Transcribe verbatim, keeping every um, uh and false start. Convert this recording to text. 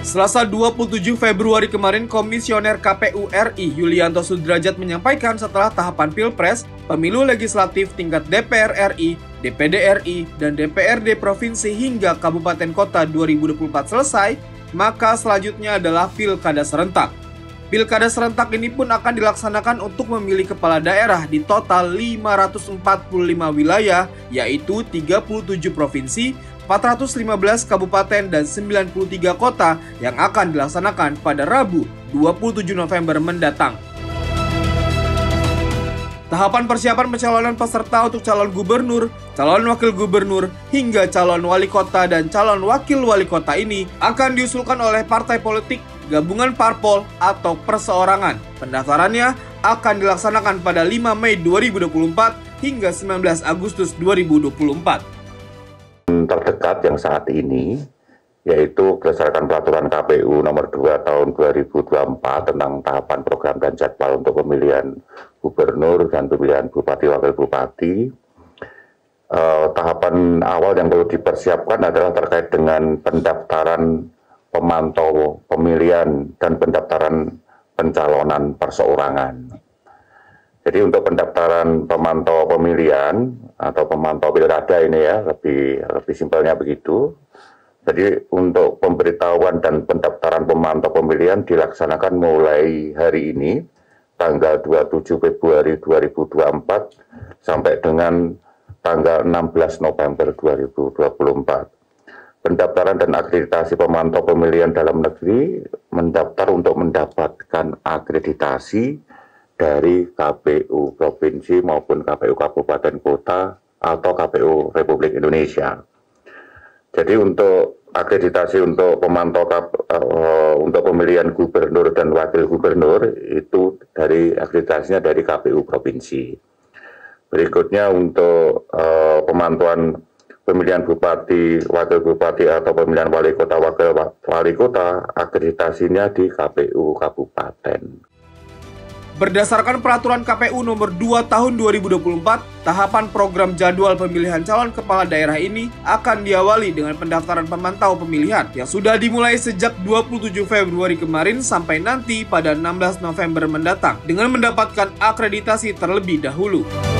Selasa dua puluh tujuh Februari kemarin, Komisioner K P U R I Yulianto Sudrajat menyampaikan setelah tahapan Pilpres, pemilu legislatif tingkat D P R R I, D P D R I, dan D P R D Provinsi hingga Kabupaten Kota dua ribu dua puluh empat selesai, maka selanjutnya adalah Pilkada Serentak. Pilkada Serentak ini pun akan dilaksanakan untuk memilih kepala daerah di total lima ratus empat puluh lima wilayah, yaitu tiga puluh tujuh provinsi, empat ratus lima belas kabupaten, dan sembilan puluh tiga kota yang akan dilaksanakan pada Rabu dua puluh tujuh November mendatang. Tahapan persiapan pencalonan peserta untuk calon gubernur, calon wakil gubernur, hingga calon wali kota dan calon wakil wali kota ini akan diusulkan oleh partai politik, gabungan parpol, atau perseorangan. Pendaftarannya akan dilaksanakan pada lima Mei dua ribu dua puluh empat hingga sembilan belas Agustus dua ribu dua puluh empat. Terdekat yang saat ini, yaitu berdasarkan peraturan K P U nomor dua tahun dua ribu dua puluh empat tentang tahapan program dan jadwal untuk pemilihan gubernur dan pemilihan bupati wakil bupati. Eh, tahapan awal yang perlu dipersiapkan adalah terkait dengan pendaftaran pemantau pemilihan dan pendaftaran pencalonan perseorangan. Jadi untuk pendaftaran pemantau pemilihan atau pemantau pilkada ini ya, lebih lebih simpelnya begitu. Jadi untuk pemberitahuan dan pendaftaran pemantau pemilihan dilaksanakan mulai hari ini, tanggal dua puluh tujuh Februari dua ribu dua puluh empat sampai dengan tanggal enam belas November dua ribu dua puluh empat. Pendaftaran dan akreditasi pemantau pemilihan dalam negeri mendaftar untuk mendapatkan akreditasi dari K P U Provinsi maupun K P U Kabupaten Kota atau K P U Republik Indonesia. Jadi untuk akreditasi untuk pemantau uh, untuk pemilihan gubernur dan wakil gubernur itu dari akreditasinya dari K P U Provinsi. Berikutnya untuk uh, pemantauan pemilihan bupati, wakil bupati atau pemilihan wali kota, wakil wali kota, akreditasinya di K P U Kabupaten. Berdasarkan peraturan K P U nomor dua tahun dua ribu dua puluh empat, tahapan program jadwal pemilihan calon kepala daerah ini akan diawali dengan pendaftaran pemantau pemilihan yang sudah dimulai sejak dua puluh tujuh Februari kemarin sampai nanti pada enam belas November mendatang dengan mendapatkan akreditasi terlebih dahulu.